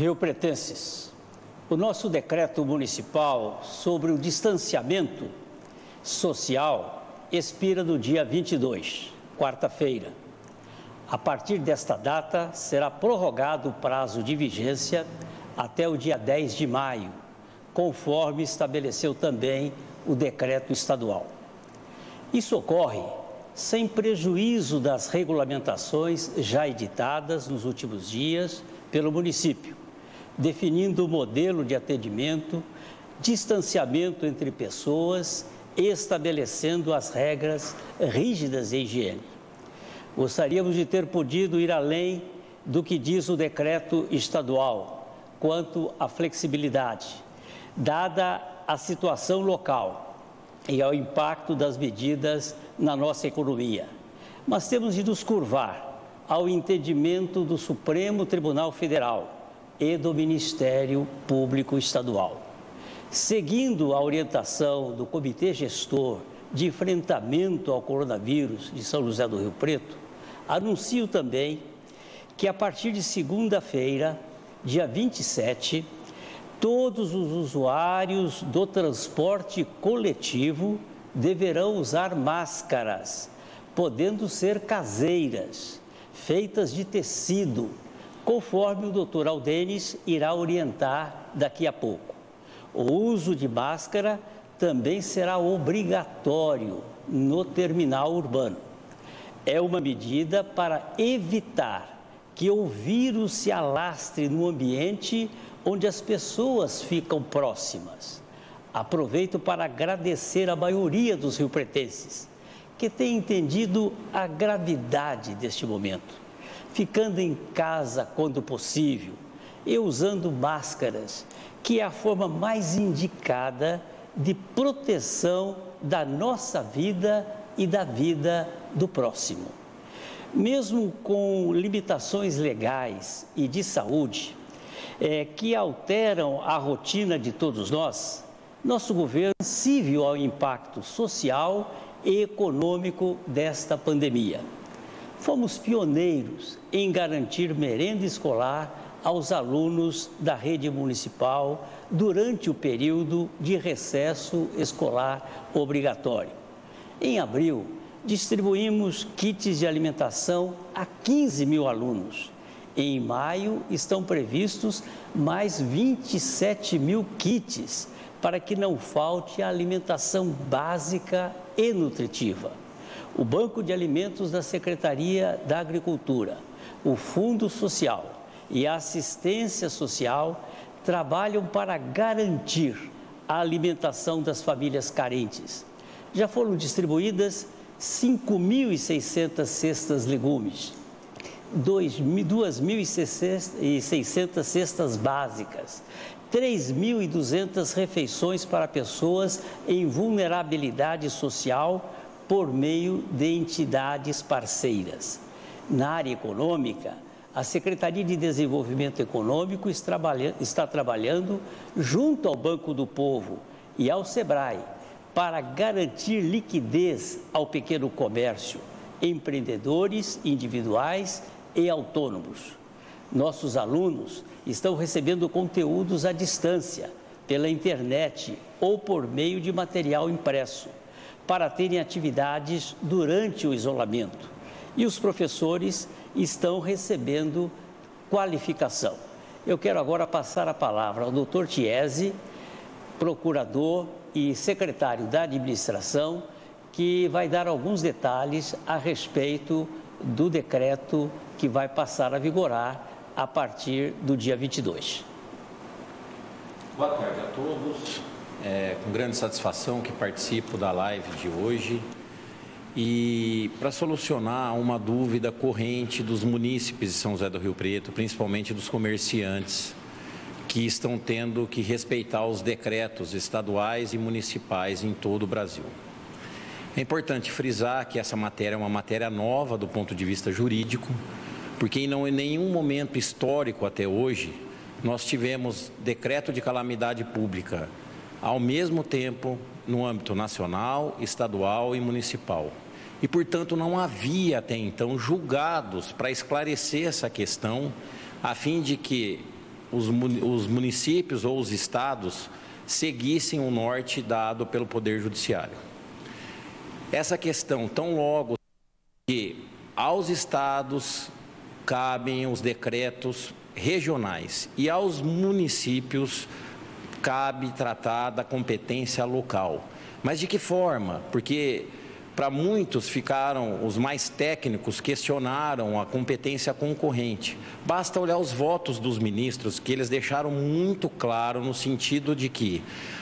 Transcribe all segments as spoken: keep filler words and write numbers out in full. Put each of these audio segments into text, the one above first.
Riopretenses, o nosso decreto municipal sobre o distanciamento social expira no dia vinte e dois, quarta-feira. A partir desta data, será prorrogado o prazo de vigência até o dia dez de maio, conforme estabeleceu também o decreto estadual. Isso ocorre sem prejuízo das regulamentações já editadas nos últimos dias pelo município, definindo o modelo de atendimento, distanciamento entre pessoas e estabelecendo as regras rígidas de higiene. Gostaríamos de ter podido ir além do que diz o decreto estadual quanto à flexibilidade, dada a situação local e ao impacto das medidas na nossa economia. Mas temos de nos curvar ao entendimento do Supremo Tribunal Federal e do Ministério Público Estadual. Seguindo a orientação do Comitê Gestor de Enfrentamento ao Coronavírus de São José do Rio Preto, anuncio também que a partir de segunda-feira, dia vinte e sete, todos os usuários do transporte coletivo deverão usar máscaras, podendo ser caseiras, feitas de tecido, conforme o doutor Aldenis irá orientar daqui a pouco. O uso de máscara também será obrigatório no terminal urbano. É uma medida para evitar que o vírus se alastre no ambiente onde as pessoas ficam próximas. Aproveito para agradecer a maioria dos riopretenses que tem entendido a gravidade deste momento, ficando em casa quando possível e usando máscaras, que é a forma mais indicada de proteção da nossa vida e da vida do próximo. Mesmo com limitações legais e de saúde é, que alteram a rotina de todos nós, nosso governo é sensível ao impacto social e econômico desta pandemia. Fomos pioneiros em garantir merenda escolar aos alunos da rede municipal durante o período de recesso escolar obrigatório. Em abril, distribuímos kits de alimentação a quinze mil alunos. Em maio, estão previstos mais vinte e sete mil kits para que não falte a alimentação básica e nutritiva. O Banco de Alimentos da Secretaria da Agricultura, o Fundo Social e a Assistência Social trabalham para garantir a alimentação das famílias carentes. Já foram distribuídas cinco mil e seiscentas cestas legumes, duas mil e seiscentas cestas básicas, três mil e duzentas refeições para pessoas em vulnerabilidade social por meio de entidades parceiras. Na área econômica, a Secretaria de Desenvolvimento Econômico está trabalhando junto ao Banco do Povo e ao SEBRAE para garantir liquidez ao pequeno comércio, empreendedores individuais e autônomos. Nossos alunos estão recebendo conteúdos à distância, pela internet ou por meio de material impresso, para terem atividades durante o isolamento. E os professores estão recebendo qualificação. Eu quero agora passar a palavra ao doutor Tiese, procurador e secretário da administração, que vai dar alguns detalhes a respeito do decreto que vai passar a vigorar a partir do dia vinte e dois. Boa tarde a todos. É com grande satisfação que participo da live de hoje e para solucionar uma dúvida corrente dos munícipes de São José do Rio Preto, principalmente dos comerciantes, que estão tendo que respeitar os decretos estaduais e municipais em todo o Brasil. É importante frisar que essa matéria é uma matéria nova do ponto de vista jurídico, porque em não, em nenhum momento histórico até hoje nós tivemos decreto de calamidade pública ao mesmo tempo no âmbito nacional, estadual e municipal. E, portanto, não havia até então julgados para esclarecer essa questão, a fim de que os, os municípios ou os estados seguissem o norte dado pelo Poder Judiciário. Essa questão, tão logo que aos estados cabem os decretos regionais e aos municípios cabe tratar da competência local. Mas de que forma? Porque para muitos ficaram, os mais técnicos questionaram a competência concorrente. Basta olhar os votos dos ministros, que eles deixaram muito claro no sentido de que,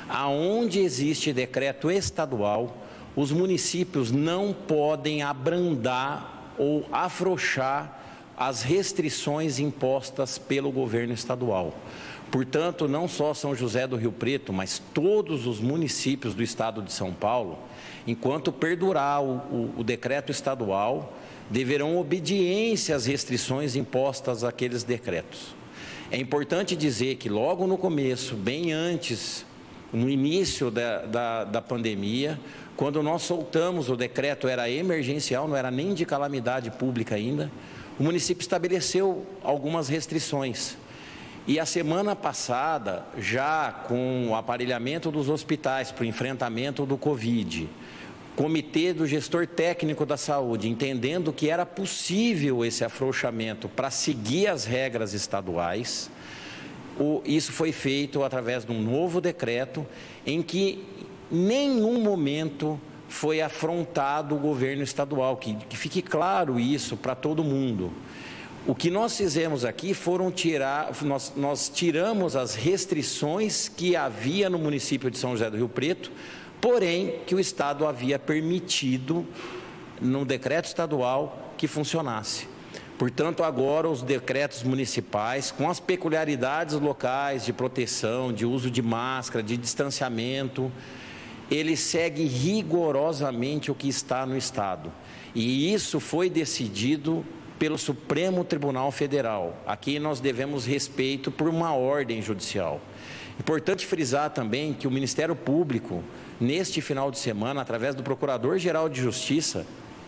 aonde existe decreto estadual, os municípios não podem abrandar ou afrouxar as restrições impostas pelo governo estadual. Portanto, não só São José do Rio Preto, mas todos os municípios do estado de São Paulo, enquanto perdurar o, o, o decreto estadual, deverão obediência às restrições impostas àqueles decretos. É importante dizer que logo no começo, bem antes, no início da, da, da pandemia, quando nós soltamos o decreto, era emergencial, não era nem de calamidade pública ainda, o município estabeleceu algumas restrições. E a semana passada, já com o aparelhamento dos hospitais para o enfrentamento do Covid, Comitê do Gestor Técnico da Saúde, entendendo que era possível esse afrouxamento para seguir as regras estaduais, o, isso foi feito através de um novo decreto, em que em nenhum momento foi afrontado o governo estadual, que, que fique claro isso para todo mundo. O que nós fizemos aqui foram tirar, nós, nós tiramos as restrições que havia no município de São José do Rio Preto, porém que o Estado havia permitido, no decreto estadual, que funcionasse. Portanto, agora os decretos municipais, com as peculiaridades locais de proteção, de uso de máscara, de distanciamento, ele segue rigorosamente o que está no Estado. E isso foi decidido pelo Supremo Tribunal Federal. Aqui nós devemos respeito por uma ordem judicial. Importante frisar também que o Ministério Público, neste final de semana, através do Procurador-Geral de Justiça,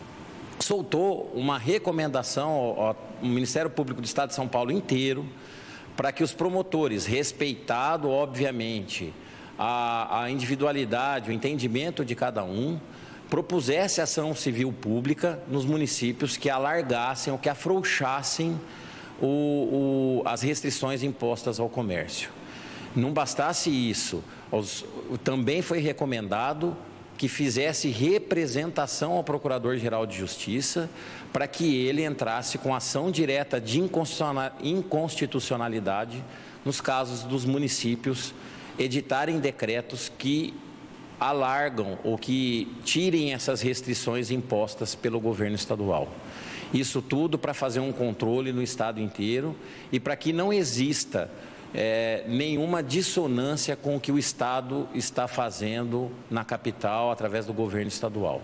soltou uma recomendação ao, ao Ministério Público do Estado de São Paulo inteiro, para que os promotores, respeitado, obviamente, a, a individualidade, o entendimento de cada um, propusesse ação civil pública nos municípios que alargassem ou que afrouxassem o, o, as restrições impostas ao comércio. Não bastasse isso, os, também foi recomendado que fizesse representação ao Procurador-Geral de Justiça para que ele entrasse com ação direta de inconstitucionalidade nos casos dos municípios editarem decretos que alargam ou que tirem essas restrições impostas pelo governo estadual. Isso tudo para fazer um controle no estado inteiro e para que não exista é, nenhuma dissonância com o que o Estado está fazendo na capital através do governo estadual.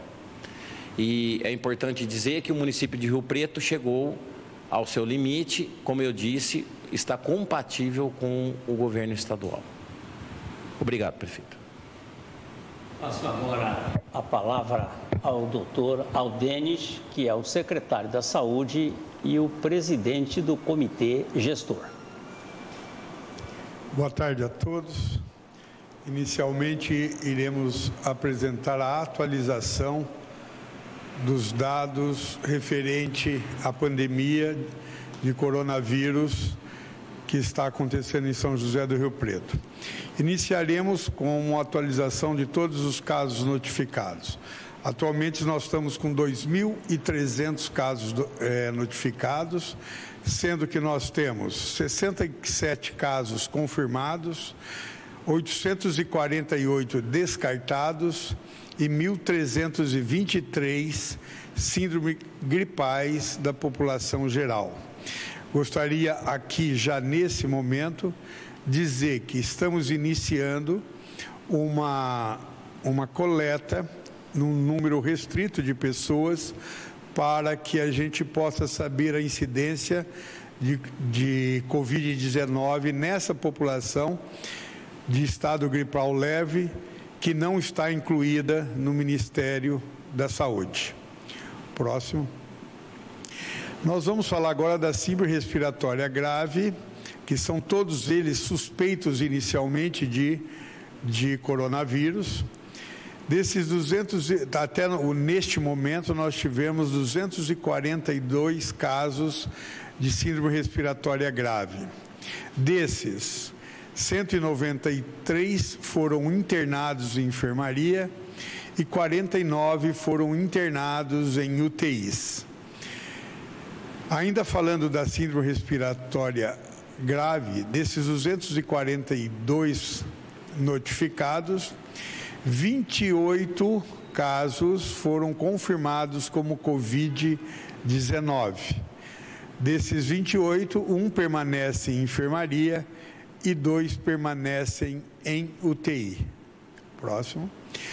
E é importante dizer que o município de Rio Preto chegou ao seu limite, como eu disse, está compatível com o governo estadual. Obrigado, prefeito. Passo agora a palavra ao doutor Aldenis, que é o secretário da Saúde e o presidente do comitê gestor. Boa tarde a todos. Inicialmente, iremos apresentar a atualização dos dados referente à pandemia de coronavírus que está acontecendo em São José do Rio Preto. Iniciaremos com uma atualização de todos os casos notificados. Atualmente nós estamos com dois mil e trezentos casos é, notificados, sendo que nós temos sessenta e sete casos confirmados, oitocentos e quarenta e oito descartados e mil trezentos e vinte e três síndromes gripais da população geral. Gostaria aqui, já nesse momento, dizer que estamos iniciando uma, uma coleta num número restrito de pessoas para que a gente possa saber a incidência de, de covid dezenove nessa população de estado gripal leve que não está incluída no Ministério da Saúde. Próximo. Nós vamos falar agora da síndrome respiratória grave, que são todos eles suspeitos inicialmente de, de coronavírus. Desses duzentos, até neste momento, nós tivemos duzentos e quarenta e dois casos de síndrome respiratória grave. Desses, cento e noventa e três foram internados em enfermaria e quarenta e nove foram internados em U T Is. Ainda falando da síndrome respiratória grave, desses duzentos e quarenta e dois notificados, vinte e oito casos foram confirmados como covid dezenove. Desses vinte e oito, um permanece em enfermaria e dois permanecem em U T I. Próximo.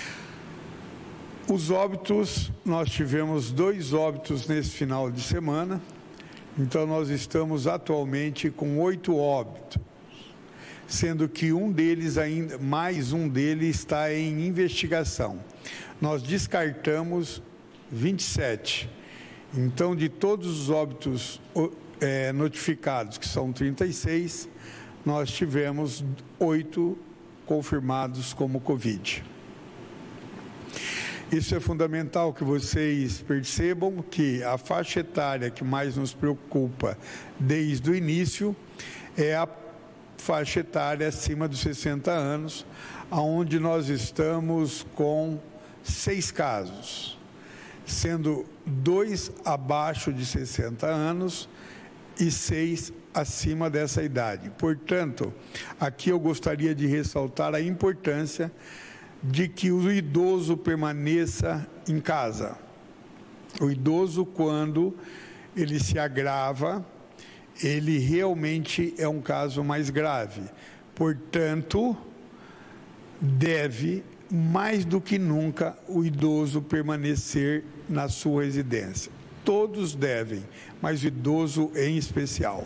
Os óbitos, nós tivemos dois óbitos nesse final de semana, então nós estamos atualmente com oito óbitos, sendo que um deles ainda, mais um deles está em investigação. Nós descartamos vinte e sete. Então, de todos os óbitos é, notificados, que são trinta e seis, nós tivemos oito confirmados como Covid. Isso é fundamental que vocês percebam que a faixa etária que mais nos preocupa desde o início é a faixa etária acima dos sessenta anos, onde nós estamos com seis casos, sendo dois abaixo de sessenta anos e seis acima dessa idade. Portanto, aqui eu gostaria de ressaltar a importância de que o idoso permaneça em casa. O idoso, quando ele se agrava, ele realmente é um caso mais grave. Portanto, deve, mais do que nunca, o idoso permanecer na sua residência. Todos devem, mas o idoso em especial.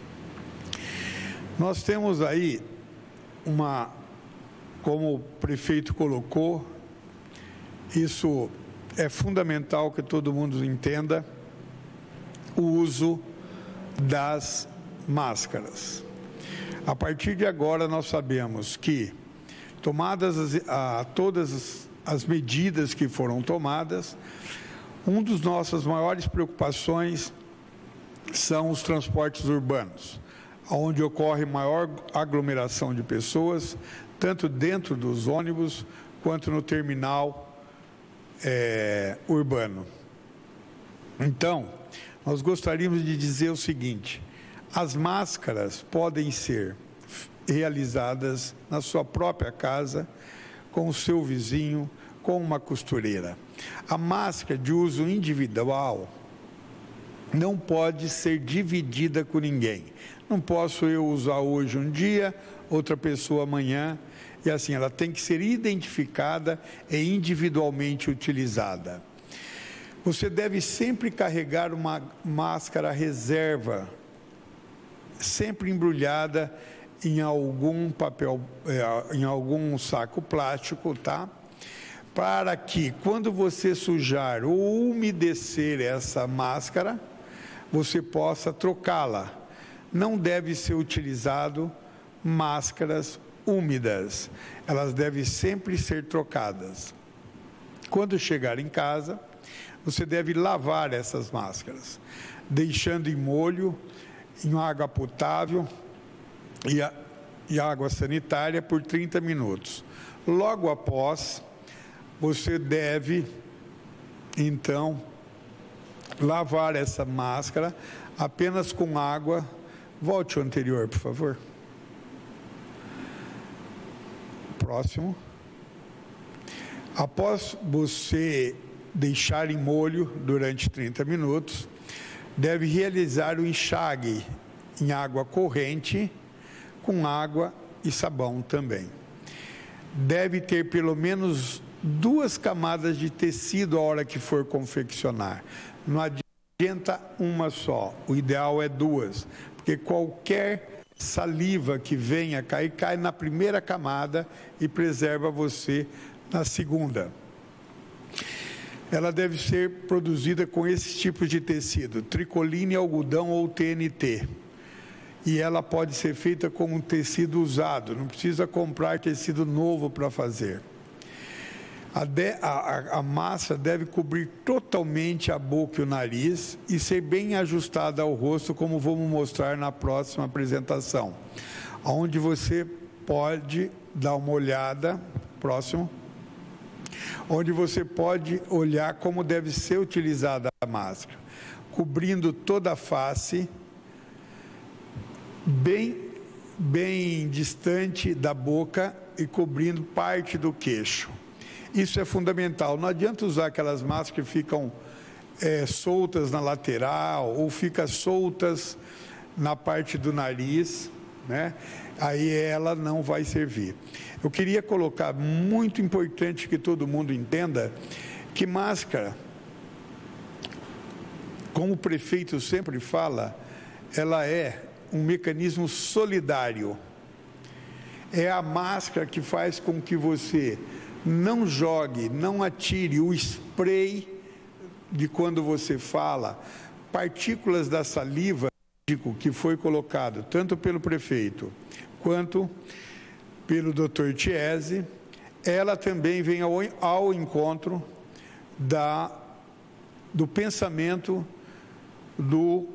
Nós temos aí uma, como o prefeito colocou, isso é fundamental que todo mundo entenda, o uso das máscaras. A partir de agora nós sabemos que, tomadas as, a, todas as, as medidas que foram tomadas, uma das nossas maiores preocupações são os transportes urbanos, onde ocorre maior aglomeração de pessoas, tanto dentro dos ônibus quanto no terminal é, urbano. Então, nós gostaríamos de dizer o seguinte: as máscaras podem ser realizadas na sua própria casa, com o seu vizinho, com uma costureira. A máscara de uso individual não pode ser dividida com ninguém. Não posso eu usar hoje um dia, outra pessoa amanhã, e assim, ela tem que ser identificada e individualmente utilizada. Você deve sempre carregar uma máscara reserva, sempre embrulhada em algum papel, em algum saco plástico, tá? Para que, quando você sujar ou umedecer essa máscara, você possa trocá-la. Não deve ser utilizado máscaras úmidas, elas devem sempre ser trocadas. Quando chegar em casa, você deve lavar essas máscaras, deixando em molho, em água potável e, a, e água sanitária por trinta minutos. Logo após, você deve, então, lavar essa máscara apenas com água. Volte ao anterior, por favor. Próximo. Após você deixar em molho durante trinta minutos, deve realizar o enxágue em água corrente, com água e sabão também. Deve ter pelo menos duas camadas de tecido a hora que for confeccionar. Não adianta uma só, o ideal é duas, porque qualquer saliva que venha cair, cai na primeira camada e preserva você na segunda. Ela deve ser produzida com esses tipos de tecido, tricoline, algodão ou T N T. e ela pode ser feita com um tecido usado, não precisa comprar tecido novo para fazer. A, de, a, a máscara deve cobrir totalmente a boca e o nariz e ser bem ajustada ao rosto, como vamos mostrar na próxima apresentação, onde você pode dar uma olhada, próximo, onde você pode olhar como deve ser utilizada a máscara, cobrindo toda a face, bem, bem distante da boca e cobrindo parte do queixo. Isso é fundamental. Não adianta usar aquelas máscaras que ficam é, soltas na lateral ou ficam soltas na parte do nariz, né? Aí ela não vai servir. Eu queria colocar, muito importante que todo mundo entenda, que máscara, como o prefeito sempre fala, ela é um mecanismo solidário. É a máscara que faz com que você não jogue, não atire o spray de quando você fala, partículas da saliva que foi colocado tanto pelo prefeito quanto pelo doutor Chiesi, ela também vem ao, ao encontro da, do pensamento do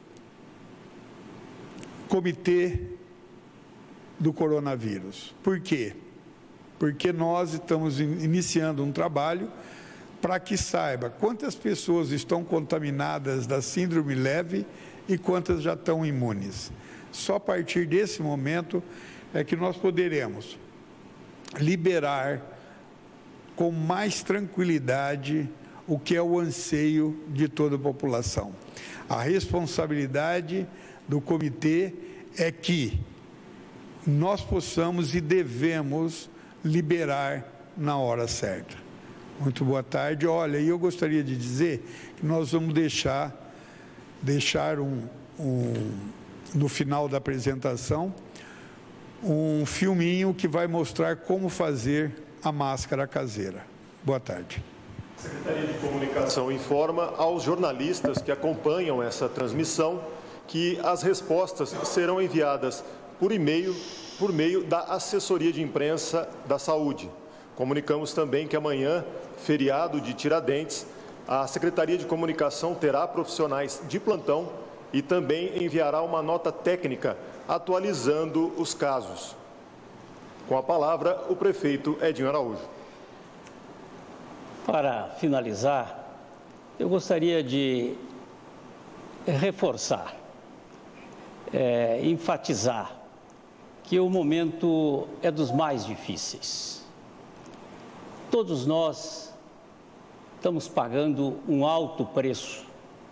Comitê do Coronavírus. Por quê? Porque nós estamos iniciando um trabalho para que saiba quantas pessoas estão contaminadas da síndrome leve e quantas já estão imunes. Só a partir desse momento é que nós poderemos liberar com mais tranquilidade o que é o anseio de toda a população. A responsabilidade do comitê é que nós possamos e devemos liberar na hora certa. Muito boa tarde. Olha, e eu gostaria de dizer que nós vamos deixar, deixar um, um, no final da apresentação, um filminho que vai mostrar como fazer a máscara caseira. Boa tarde. A Secretaria de Comunicação informa aos jornalistas que acompanham essa transmissão que as respostas serão enviadas por e-mail, por meio da Assessoria de Imprensa da Saúde. Comunicamos também que amanhã, feriado de Tiradentes, a Secretaria de Comunicação terá profissionais de plantão e também enviará uma nota técnica atualizando os casos. Com a palavra, o prefeito Edinho Araújo. Para finalizar, eu gostaria de reforçar, é, enfatizar que o momento é dos mais difíceis. Todos nós estamos pagando um alto preço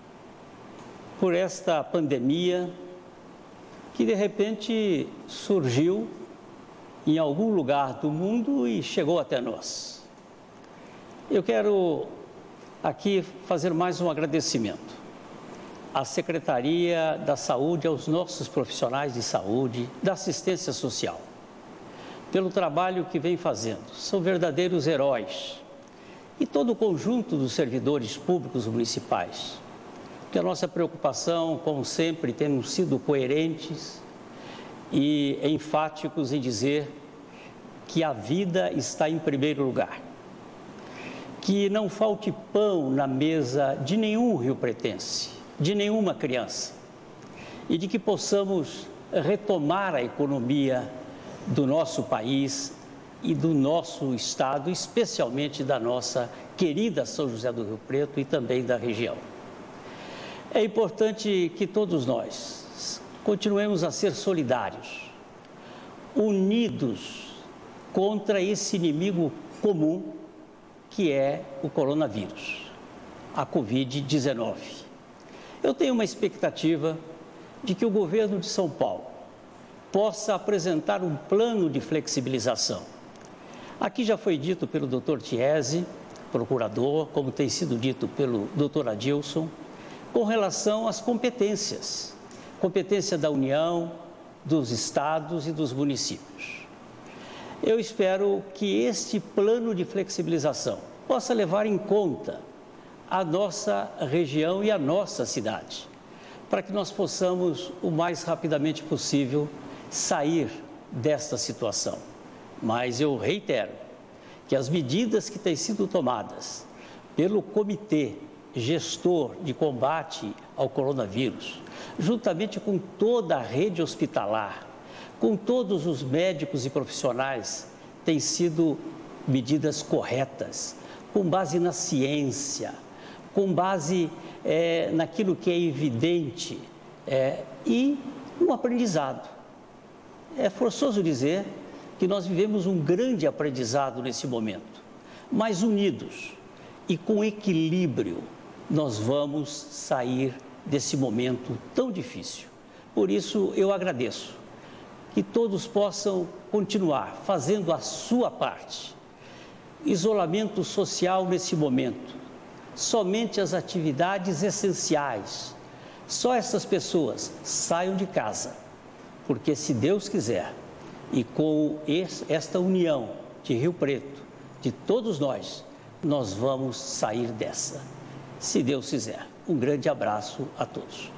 por esta pandemia que de repente surgiu em algum lugar do mundo e chegou até nós. Eu quero aqui fazer mais um agradecimento à Secretaria da Saúde, aos nossos profissionais de saúde, da assistência social, pelo trabalho que vem fazendo. São verdadeiros heróis. E todo o conjunto dos servidores públicos municipais, que a nossa preocupação, como sempre, temos sido coerentes e enfáticos em dizer que a vida está em primeiro lugar. Que não falte pão na mesa de nenhum riopretense, de nenhuma criança, e de que possamos retomar a economia do nosso país e do nosso estado, especialmente da nossa querida São José do Rio Preto e também da região. É importante que todos nós continuemos a ser solidários, unidos contra esse inimigo comum que é o coronavírus, a covid dezenove. Eu tenho uma expectativa de que o governo de São Paulo possa apresentar um plano de flexibilização. Aqui já foi dito pelo doutor Chiesi, procurador, como tem sido dito pelo doutor Adilson, com relação às competências, competência da União, dos estados e dos municípios. Eu espero que este plano de flexibilização possa levar em conta a nossa região e a nossa cidade, para que nós possamos, o mais rapidamente possível, sair desta situação. Mas eu reitero que as medidas que têm sido tomadas pelo Comitê Gestor de Combate ao Coronavírus, juntamente com toda a rede hospitalar, com todos os médicos e profissionais, têm sido medidas corretas, com base na ciência, com base é, naquilo que é evidente é, e um aprendizado. É forçoso dizer que nós vivemos um grande aprendizado nesse momento, mas unidos e com equilíbrio, nós vamos sair desse momento tão difícil. Por isso, eu agradeço que todos possam continuar fazendo a sua parte. Isolamento social nesse momento, somente as atividades essenciais, só essas pessoas saiam de casa, porque se Deus quiser, e com esta união de Rio Preto, de todos nós, nós vamos sair dessa. Se Deus quiser. Um grande abraço a todos.